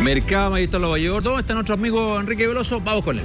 Mercado Mariscal Nueva York. ¿Dónde está nuestro amigo Enrique Veloso? Vamos con él.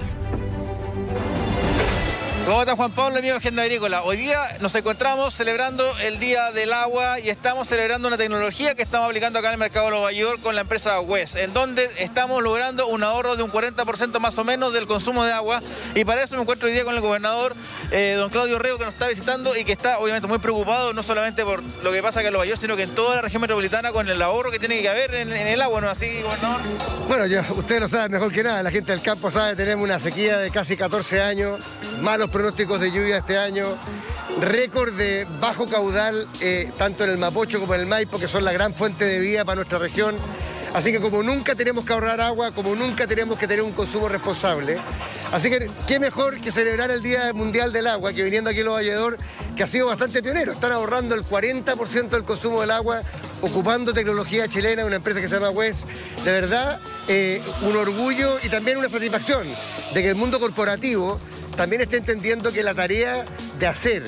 ¿Cómo está Juan Pablo, amigo de Agenda Agrícola? Hoy día nos encontramos celebrando el Día del Agua y estamos celebrando una tecnología que estamos aplicando acá en el mercado de Nueva York con la empresa WES, en donde estamos logrando un ahorro de un 40% más o menos del consumo de agua, y para eso me encuentro hoy día con el gobernador, don Claudio Rego, que nos está visitando y que está obviamente muy preocupado, no solamente por lo que pasa acá en Nueva York, sino que en toda la región metropolitana con el ahorro que tiene que haber en el agua, ¿no es así, gobernador? Bueno, ustedes lo saben mejor que nada, la gente del campo sabe, tenemos una sequía de casi 14 años, malos pronósticos de lluvia este año, récord de bajo caudal tanto en el Mapocho como en el Maipo, que son la gran fuente de vida para nuestra región. Así que como nunca tenemos que ahorrar agua, como nunca tenemos que tener un consumo responsable. Así que qué mejor que celebrar el Día Mundial del Agua, que viniendo aquí a Los Valledor, que ha sido bastante pionero. Están ahorrando el 40% del consumo del agua, ocupando tecnología chilena, una empresa que se llama WES. De verdad, un orgullo y también una satisfacción de que el mundo corporativo también está entendiendo que la tarea de hacer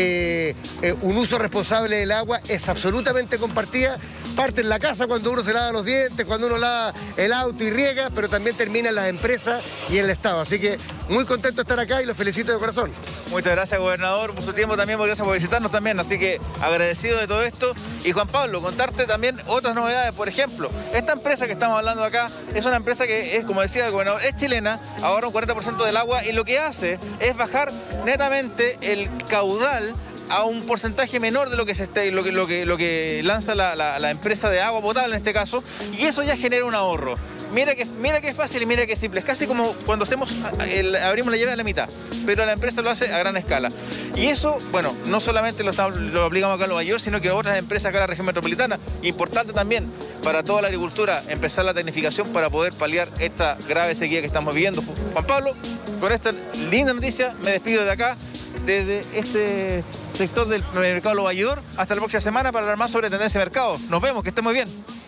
un uso responsable del agua es absolutamente compartida. Parte en la casa cuando uno se lava los dientes, cuando uno lava el auto y riega, pero también termina en las empresas y en el Estado. Así que muy contento de estar acá y los felicito de corazón. Muchas gracias, gobernador, por su tiempo también, gracias por visitarnos también, así que agradecido de todo esto. Y Juan Pablo, contarte también otras novedades. Por ejemplo, esta empresa que estamos hablando acá es una empresa que es, como decía el gobernador, es chilena, ahorra un 40% del agua y lo que hace es bajar netamente el caudal a un porcentaje menor de lo que lanza la empresa de agua potable en este caso, y eso ya genera un ahorro. Mira que es fácil y mira que es simple. Es casi como cuando abrimos la llave a la mitad, pero la empresa lo hace a gran escala. Y eso, bueno, no solamente lo aplicamos acá en Nueva York, sino que otras empresas acá en la región metropolitana. Importante también para toda la agricultura empezar la tecnificación para poder paliar esta grave sequía que estamos viviendo. Juan Pablo, con esta linda noticia me despido de acá, desde este sector del mercado de Nueva York. Hasta la próxima semana para hablar más sobre tendencia de mercado. Nos vemos, que estén muy bien.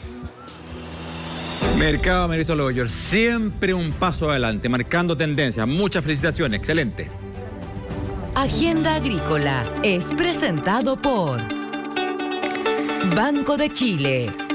Mercado Mariscal Nueva York, siempre un paso adelante, marcando tendencias. Muchas felicitaciones, excelente. Agenda Agrícola es presentado por Banco de Chile.